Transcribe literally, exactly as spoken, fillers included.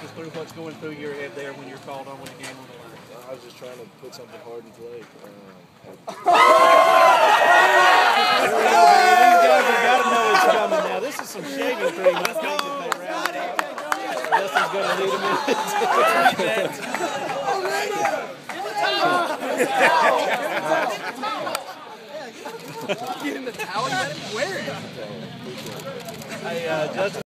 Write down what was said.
us through what's going through your head there when you're called on with the game on the line. I was just trying to put something hard in play. Um, These guys have got to know it's coming now. This is some shaving cream. I think that they ran. Justin's going to need a minute. Get in the towel, you got to wear it. Hey, uh, Justin.